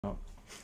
Ja.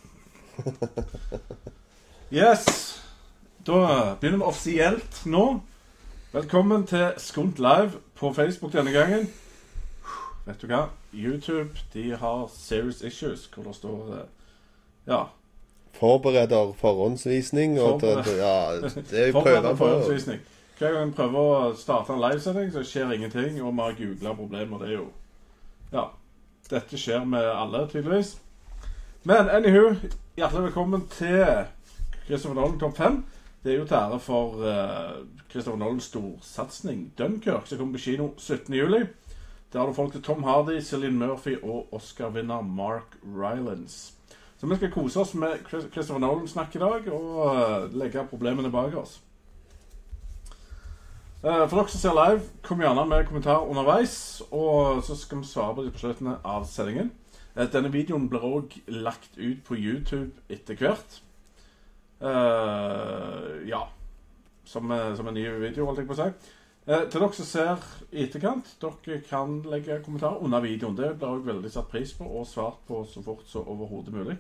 Yes. Da begynner vi offisielt nå. Velkommen til Skunt Live på Facebook denne gangen. Vet du hva? YouTube, de har serious issues, hvor det står, ja. Forbereder forhåndsvisning, og ja, det er jo prøver på. Forhåndsvisning. Hver gang vi prøver å starte en livesending, så skjer ingenting, og vi har googlet problemer, det er jo, ja, dette skjer med alle, tydeligvis. Men anywho, hjertelig velkommen til Christopher Nolan Top 5. Det er jo til ære for Christopher Nolans storsatsning Dunkirk, som kommer på kino 17. juli. Der har du folk til Tom Hardy, Cillian Murphy og Oscar-vinner Mark Rylance. Så vi skal kose oss med Christopher Nolan-snakk i dag, og legge problemene bak oss. For dere som ser live, kom gjerne med kommentar underveis, og så skal vi svare på de på slutten av sendingen. Denne videoen blir også lagt ut på YouTube etter hvert. Ja, som en ny video, holdt jeg på å si. Til dere som ser i etterkant, dere kan legge kommentarer under videoen. Det blir også veldig satt pris på, og svart på så fort så overhodet mulig.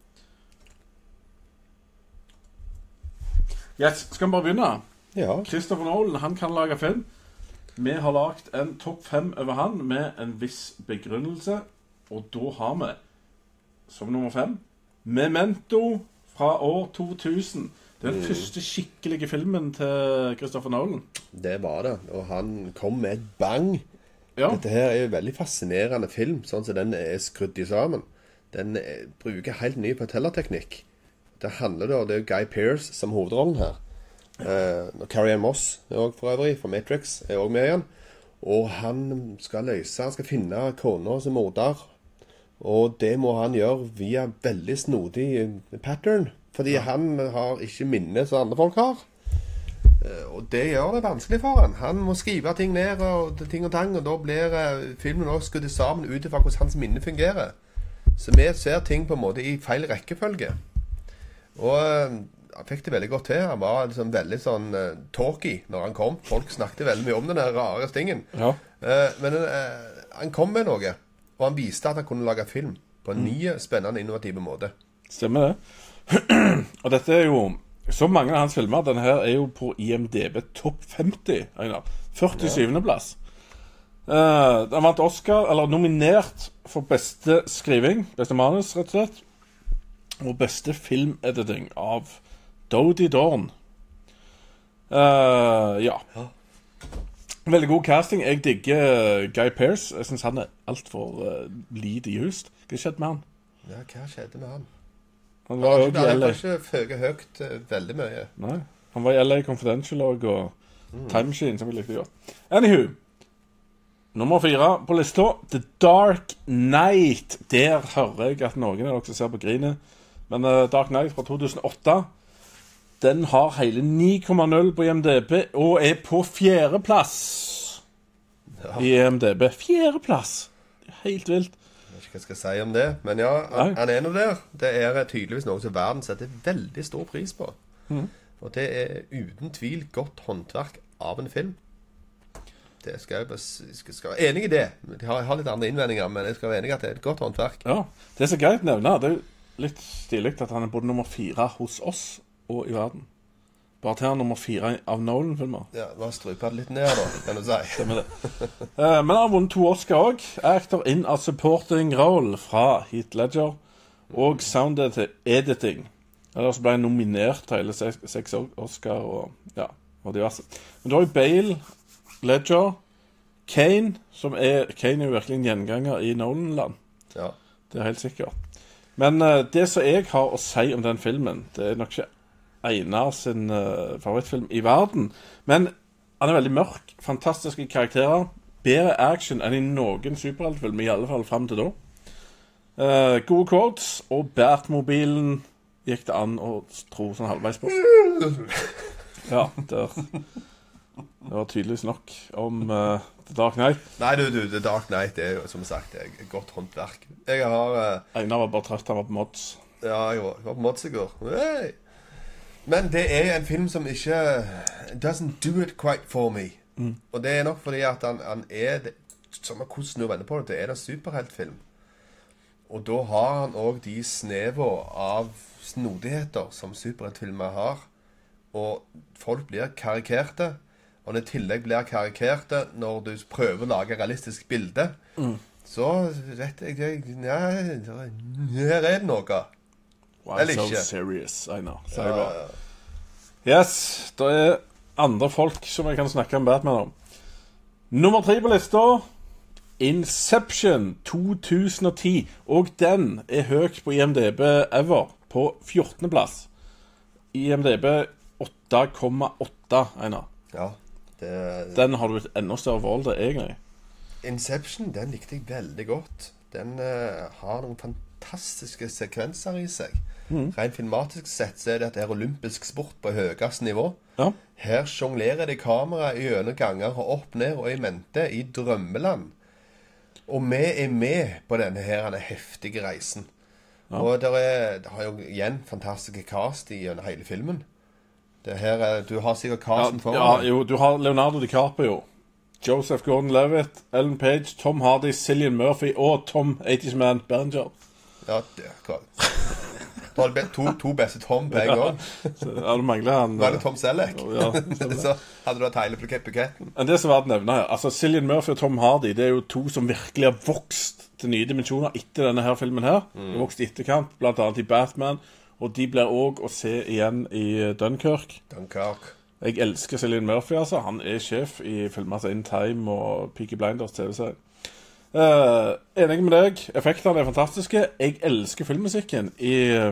Yes, skal vi bare begynne? Ja. Christopher Nolan, han kan lage film. Vi har lagt en topp 5 over han med en viss begrunnelse, og da har vi, som nummer 5, Memento fra år 2000. Det er den første skikkelige filmen til Christopher Nolan. Det var det, og han kom med et bang. Ja. Dette her er jo en veldig fascinerende film, sånn som den er skrudd i sammen. Den bruker helt ny fortellerteknikk. Det handler da, det er Guy Pearce som hovedrollen her. Carrie-Anne Moss er også for øvrig, for Matrix, er også med igjen. Og han skal finne kona som morder. Og det må han gjøre via veldig snodig pattern. Fordi han har ikke minne som andre folk har. Og det gjør det vanskelig for han. Han må skrive ting ned og ting og tang, og da blir filmen også skutt sammen ut fra hvordan hans minne fungerer. Så vi ser ting på en måte i feil rekkefølge. Og han fikk det veldig godt til. Han var liksom veldig sånn talky når han kom. Folk snakket veldig mye om den rare stingen. Ja. Men han kom med noe, og han viste at han kunne lage film på en ny, spennende, innovativ måte. Stemmer det. Og dette er jo, så mange av hans filmer, denne her er jo på IMDb topp 50, Einar. 47. plass. Han vant Oscar, eller nominert for beste skriving, beste manus, rett og slett, og beste filmediting av Dodie Dorn. Ja. Veldig god casting. Jeg digger Guy Pearce. Jeg synes han er alt for lite just. Hva skjedde med han? Ja, hva skjedde med han? Han var jo i LA. Han var ikke føget høyt veldig mye. Nei, han var i LA Confidential og Time Machine, som vi likte godt. Anywho, nummer 4 på lista, The Dark Knight. Der hører jeg at noen av dere ser på grinet. Men Dark Knight fra 2008, den har hele 9,0 på IMDb, og er på 4. plass. Ja. I IMDb. 4. plass. Helt vilt. Jeg vet ikke hva jeg skal si om det, men ja, han er noe der. Det er tydeligvis noe som verden setter veldig stor pris på. Og det er uten tvil godt håndverk av en film. Det skal jeg være enig i det. Jeg har litt andre innvendinger, men jeg skal være enig i at det er et godt håndverk. Ja, det er så greit å nevne. Det er jo litt stilig at han er både nummer 4 hos oss og i verden. Bare til han nummer 4 av Nolan-filmer. Ja, bare struper det litt ned da, kan du si. Stemmer det. Men han har vunnet 2 Oscar også. Actor in a supporting role fra Heath Ledger og sound editing. Ellers ble han nominert til hele 6 Oscar og diverse. Men da har vi Bale, Ledger, Kane, Kane er jo virkelig en gjenganger i Nolan-land. Ja. Det er helt sikkert. Men det som jeg har å si om den filmen, det er nok ikke Einar sin favorittfilm i verden. Men han er veldig mørk, fantastiske karakterer, bedre action enn i noen superheltfilm, i alle fall frem til da. Gode quotes, og Batmobilen gikk det an å tro sånn halvveis på. Ja, det var tydeligvis nok om The Dark Knight. Nei, The Dark Knight er jo, som sagt, et godt håndverk. Jeg har... Einar var bare trøtt, han var på mods. Ja, jeg var på mods i går. Hey! Men det er en film som ikke... doesn't do it quite for me. Og det er nok fordi at han er... som hvordan du vender på det, det er en superheltfilm. Og da har han også de snever av snodigheter som superheltfilmer har. Og folk blir karikerte. Og når i tillegg blir karikerte når du prøver å lage realistisk bilde, så vet jeg her er det noe. Why Eller so ikke? serious? I know. Yes, det er andre folk som jeg kan snakke om Batman om. Nummer 3 på lista, Inception 2010. Og den er høyt på IMDb ever, på 14. plass. IMDb 8,8, Einar. Ja, Den har du et enda større forhold til, egentlig. Inception, den likte jeg veldig godt. Den har noen fantastiske sekvenser i seg. Rent filmatisk sett så er det olympisk sport på høyest nivå. Ja. Her sjonglerer de kamera i gjennom ganger og opp, ned og i mente i drømmeland. Og vi er med på denne her heftige reisen. Ja. Og det har jo igjen fantastiske cast i gjennom hele filmen. Det her, du har sikkert casten foran. Ja, jo, du har Leonardo DiCaprio, Joseph Gordon-Levitt, Ellen Page, Tom Hardy, Cillian Murphy og Tom 80's Man Berenger. Ja, det er klart. Du har to beste Tom på en gang. Ja, du mangler han. Var det Tom Selleck? Ja, så hadde du hatt hele buketten. Men det som var å nevne her, altså Cillian Murphy og Tom Hardy, det er jo to som virkelig har vokst til nye dimensjoner etter denne her filmen her. De har vokst i etterkant, blant annet i Batman, og de blir også å se igjen i Dunkirk. Jeg elsker Cillian Murphy, altså. Han er sjef i filmer som In Time og Peaky Blinders TV-serien. Enig med deg. Effektene er fantastiske. Jeg elsker filmmusikken i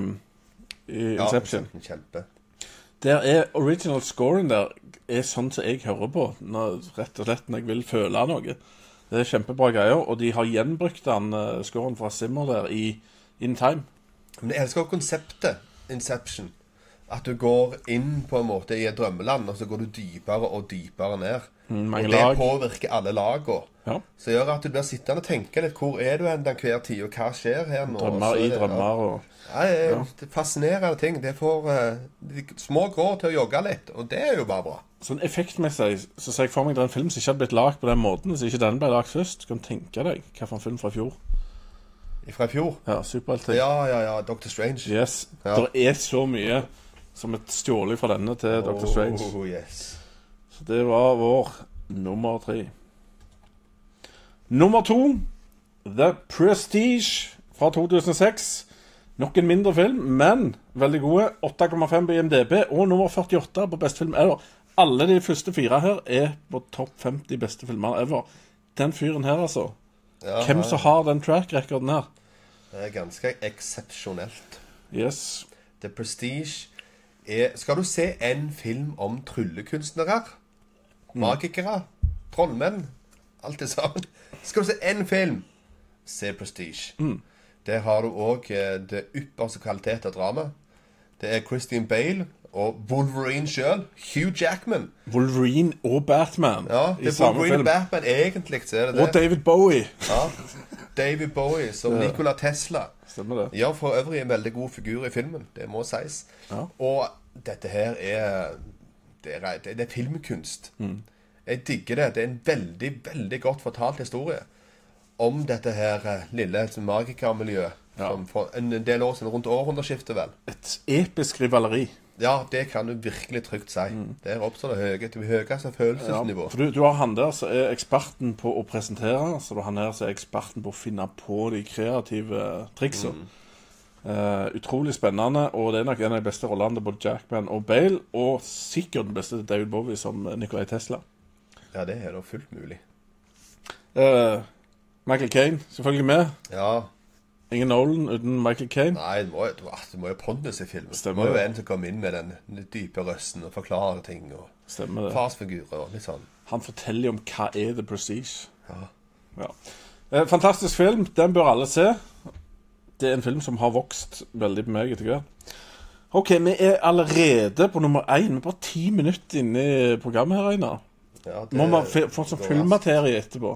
Inception. Ja, kjempe. Der er original scoren der er sånn som jeg hører på rett og slett når jeg vil føle noe. Det er kjempebra greier, og de har gjenbrukt den scoren fra Zimmer der i In Time. Men jeg elsker konseptet Inception. At du går inn på en måte i et drømmeland, og så går du dypere og dypere ned. Og det påvirker alle lagene. Ja. Så gjør at du blir sittende og tenke litt, hvor er du enn den hver tid, og hva skjer her nå? Drømmer i drømmer. Ja, det er fascinerende ting. Det får de små grå til å jogge litt, og det er jo bare bra. Sånn effektmessig, så ser jeg for meg det er en film som ikke hadde blitt lagt på den måten, så ikke den ble lagt først. Du kan tenke deg hva for en film fra i fjor. Fra i fjor? Ja, superheltting. Ja, Doctor Strange. Yes, det er så mye som et stjålig fra denne til Doctor Strange. Yes. Så det var vår nummer 3. Nummer 2, The Prestige fra 2006. Nok en mindre film, men veldig gode. 8,5 på IMDb og nummer 48 på beste film ever. Alle de første 4 her er på topp 50 beste filmer ever. Den fyren her, altså. Ja, hvem som har den track-rekorden her? Det er ganske eksepsjonelt. Yes. The Prestige er... Skal du se en film om tryllekunstnere, magikere, trollmenn, alt det sammen? Skal du se en film, se Prestige. Der har du også det ypperste kvalitet av drama. Det er Christian Bale og Wolverine selv, Hugh Jackman. Wolverine og Batman. Ja, det er Wolverine og Batman egentlig, så er det det. Og David Bowie. Ja, David Bowie som Nikola Tesla. Stemmer det. Ja, for øvrig en veldig god figur i filmen, det må sies. Ja. Og dette her det er filmkunst. Jeg digger det. Det er en veldig, veldig godt fortalt historie om dette her lille magikermiljøet. Ja. For en del år siden, rundt århundreskiftet vel. Et episk rivaleri. Ja, det kan du virkelig trygt si. Det er oppstått det høyeste følelsesnivå. Ja, for du har han der som er eksperten på å presentere, så du har han her som er eksperten på å finne på de kreative triksene. Utrolig spennende, og det er nok en av de beste rollene til både Jackman og Bale, og sikkert den beste til David Bowie som Nikola Tesla. Ja, det er da fullt mulig. Michael Caine, selvfølgelig med. Ja. Ingen Nolan uten Michael Caine. Nei, det må jo pondus i filmen. Stemmer. Det må jo en som kommer inn med den dype røsten og forklarer ting, og stemmer det. farsfigurer og litt sånn. Han forteller om hva er The Prestige. Ja. Fantastisk film, den bør alle se. Det er en film som har vokst veldig på meg etter hvert. Ok, vi er allerede på nummer 1. Vi er bare 10 minutter inne i programmet her, Einar. Ja, må vi få sånn filmmaterie etterpå.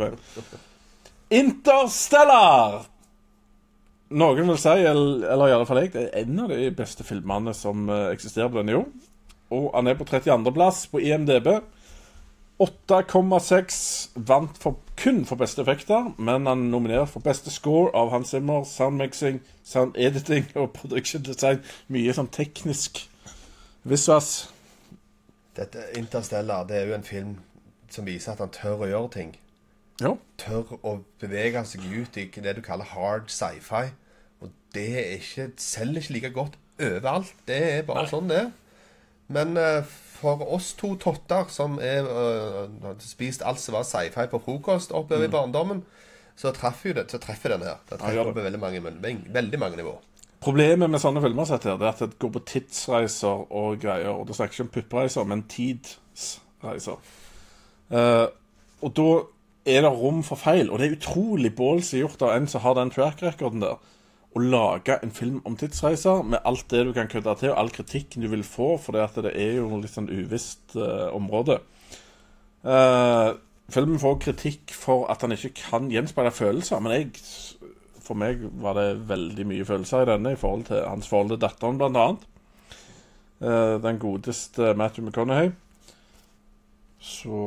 Interstellar! Noen vil si, eller i alle fall jeg, det er en av de beste filmene som eksisterer på denne jord. Og han er på 32. plass på IMDb. 8,6 vant kun for beste effekter, men han nominert for beste score av Hans Zimmer, soundmixing, sound editing og production design. Mye sånn teknisk visvas. Dette Interstellar, det er jo en film som viser at han tør å gjøre ting. Ja. Tør å bevege seg ut i det du kaller hard sci-fi. Og det er ikke, selger ikke like godt overalt. Det er bare sånn det er. Men for oss to totter som har spist alt som var sci-fi på frokost oppover i barndommen, så treffer den her. Det treffer på veldig mange nivåer. Problemet med sånne filmer sett her, det er at det går på tidsreiser og greier, og det snakker ikke om puppreiser, men tidsreiser. Og da er det rom for feil, og det er utrolig ballsy gjort av en som har den track-rekorden der, å lage en film om tidsreiser med alt det du kan kødde til, og all kritikken du vil få, for det er jo litt sånn uvisst område. Filmen får kritikk for at han ikke kan gjenspeile følelser, men for meg var det veldig mye følelser i denne i forhold til hans forhold til datteren blant annet. Den godeste Matthew McConaughey. Så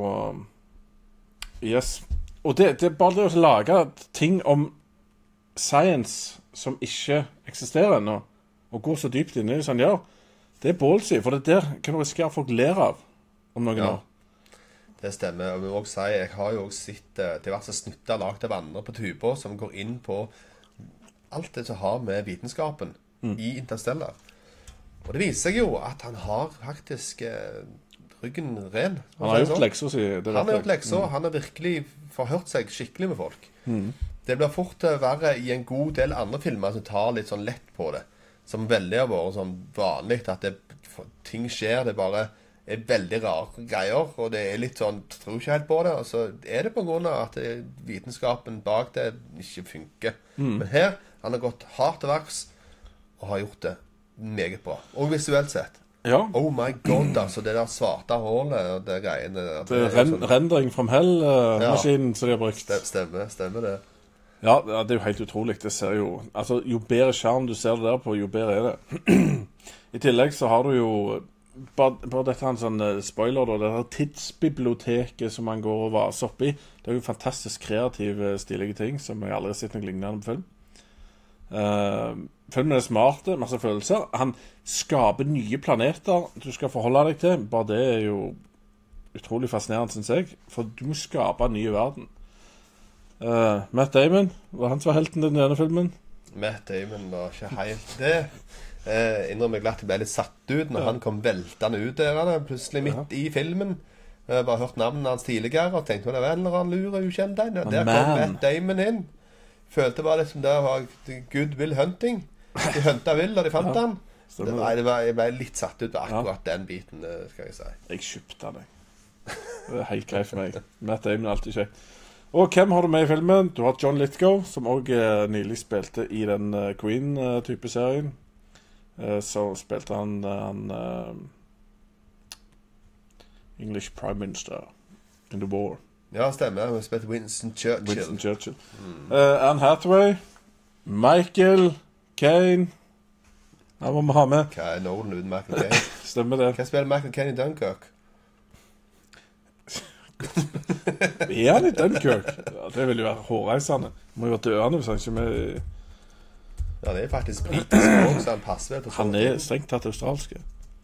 yes. Og det er bare det å lage ting om science som ikke eksisterer ennå, og går så dypt inn i det som han gjør. Det er ballsy, for det der kan du risikere folk ler av om noen år. Det stemmer, og vi må også si, jeg har jo også sett diverse snutter lagt av andre på tuber som går inn på alt det som har med vitenskapen i Interstellar. Og det viser seg jo at han har faktisk ryggen ren. Han har gjort lekser, sier det. Han har gjort lekser, han har virkelig forhørt seg skikkelig med folk. Det blir fort verre i en god del andre filmer som tar litt sånn lett på det. Som veldig har vært sånn vanlig, at ting skjer, det bare er veldig rare greier, og det er litt sånn, tror ikke helt på det, og så er det på grunn av at vitenskapen bak det ikke funker. Men her, han har gått hardt til verks, og har gjort det meget bra. Og visuelt sett. Ja. Oh my god, altså, det der svarte hålet, og det greiene. Det er rendering from hell-maskinen som de har brukt. Stemmer det. Ja, det er jo helt utrolig. Det ser jo, altså, jo bedre skjerm du ser det der på, jo bedre er det. I tillegg så har du jo bare dette er en sånn spoiler da, det her tidsbiblioteket som man går og vaser opp i, det er jo fantastisk kreative, stilige ting som jeg aldri har sett noe lignende på film. Filmen er smart, masse følelser. Han skaper nye planeter du skal forholde deg til. Bare det er jo utrolig fascinerende, synes jeg, for du må skape en ny verden. Matt Damon, var han som var helten i denne filmen? Matt Damon var ikke helt det. Innrømmer jeg glatt jeg ble litt satt ut når han kom veltende ut der, plutselig midt i filmen. Jeg har bare hørt navnet hans tidligere og tenkte det var en eller annen lure ukjent der kom Matt Damon inn. Følte bare liksom det var Good Will Hunting. De hunta Will, og de fant han. Jeg ble litt satt ut på akkurat den biten, skal jeg si. Jeg kjøpte den. Det er helt greit for meg. Matt Damon er alltid kjekt. Og hvem har du med i filmen? Du har John Lithgow, som også nylig spilte i den Queen-type serien. Så spilte han English Prime Minister in the war. Ja, stemmer. Han spilte Winston Churchill. Anne Hathaway, Michael Caine. Han må vi ha med. Hva er Nolan uten Michael Caine? Stemmer det. Hva spiller Michael Caine i Dunkirk? Er han i Dunkirk? Ja, det vil jo være hårreisende. Må jo være døende hvis han ikke med. Ja, det er faktisk britisk også, så han passer vel på sånn. Han er strengt tatt australske.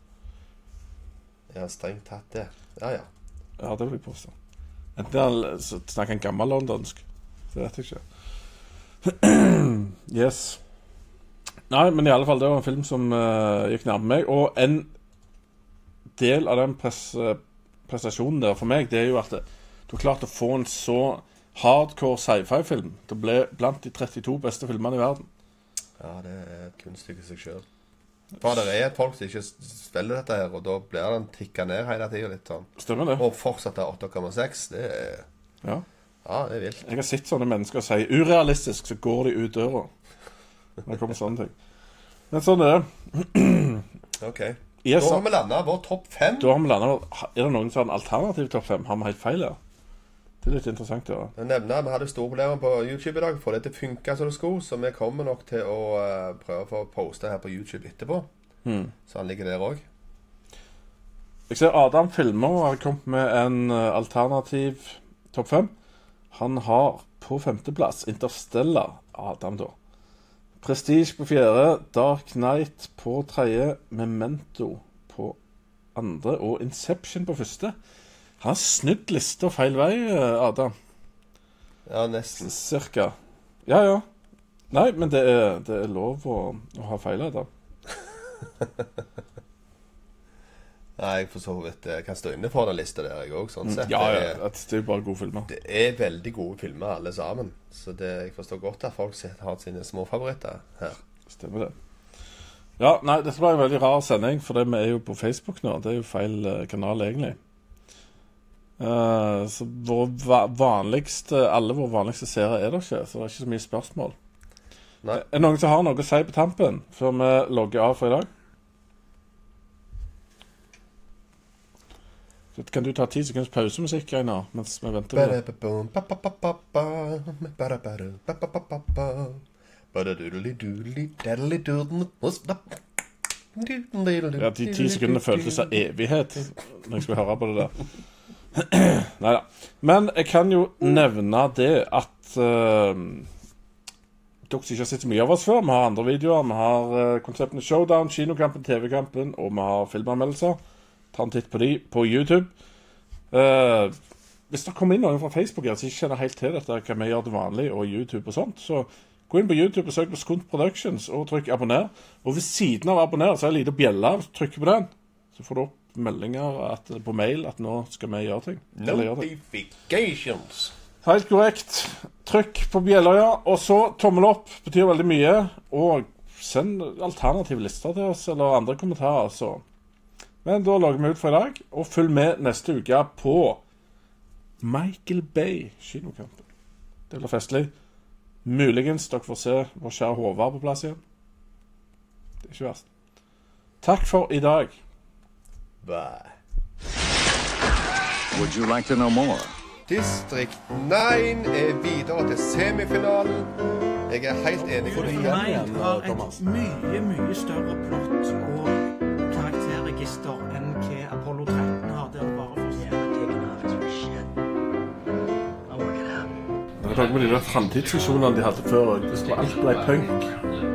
Ja, strengt tatt det. Ja. Ja, det vil jeg påstå. Enten han snakker en gammel londonsk, så vet jeg ikke. Yes. Nei, men i alle fall, det var en film som gikk nærme meg, og en del av den prestasjonen der for meg, det er jo at du har klart å få en så hardcore sci-fi-film. Det ble blant de 32 beste filmene i verden. Ja, det er et kunststykke i seg selv. For det er et folk som ikke spiller dette her, og da blir den tikket ned hele tiden litt sånn. Stemmer det. Og fortsatt er 8,6, det er... Ja, det er vilt. Jeg har sett sånne mennesker si urealistisk, så går de ut døra. Det kommer sånne ting. Men sånn er det. Ok. Da har vi landet vår topp 5. Da har vi landet. Er det noen sånn alternativ topp 5? Har vi helt feil her? Det er litt interessant å vi hadde store problemer på YouTube i dag for det til å funke som det skulle, så vi kommer nok til å prøve å få poste her på YouTube etterpå. Så han ligger der også. Jeg ser Adam filmer og har kommet med en alternativ topp 5. Han har på 5. plass Interstellar, Adam da. Prestige på 4, Dark Knight på 3, Memento på 2 og Inception på 1. Han har snudd lista feil vei, Adam. Ja, nesten. Cirka. Ja. Nei, men det er lov å ha feil, Adam. Nei, jeg for så vidt kan stå inne for den lista der, jeg også, sånn sett. Ja, det er jo bare gode filmer. Det er veldig gode filmer, alle sammen. Så jeg forstår godt at folk har sine små favoritter her. Stemmer det. Ja, nei, dette var en veldig rar sending, for vi er jo på Facebook nå. Det er jo feil kanal, egentlig. Så alle våre vanligste seere er det ikke, så det er ikke så mye spørsmål. Nei. Er det noen som har noe å si på tampen, før vi logger av for i dag? Så kan du ta 10 sekunders pausemusikk, Einar, mens vi venter på det? Ja, de 10 sekundene føltes av evighet når jeg skulle høre på det der. Neida. Men jeg kan jo nevne det at dere som ikke har sett mye av oss før, vi har andre videoer, vi har konseptene Showdown, Kinokampen, TV-kampen, og vi har filmanmeldelser. Ta en titt på de på YouTube. Hvis det kommer inn noen fra Facebook her, så ikke kjenner helt til dette, hva vi gjør det vanlig, og YouTube og sånt, så gå inn på YouTube og søk på Skund Productions og trykk abonner. Og ved siden av abonner så er det en liten bjelle, hvis du trykker på den, så får du opp meldinger på mail at nå skal vi gjøre ting. Notifications. Helt korrekt. Trykk på bjella, ja. Og så tommel opp betyr veldig mye, og send alternative lister til oss, eller andre kommentarer, så... Men da lager vi ut for i dag, og følg med neste uke på Michael Bay Kinokampen. Det blir festlig. Muligens dere får se vår kjære Håvard på plass igjen. Det er ikke verst. Takk for i dag. Bye. Would you like to know more? Distrikt 9 er videre til semifinalen. Jeg er helt enig med For meg har et mye større plott og karakterregister enn hva Apollo 13 har, der bare for Jeg tenker på de der fremtidsvisjonene de hadde før. Det skulle alt bli punk.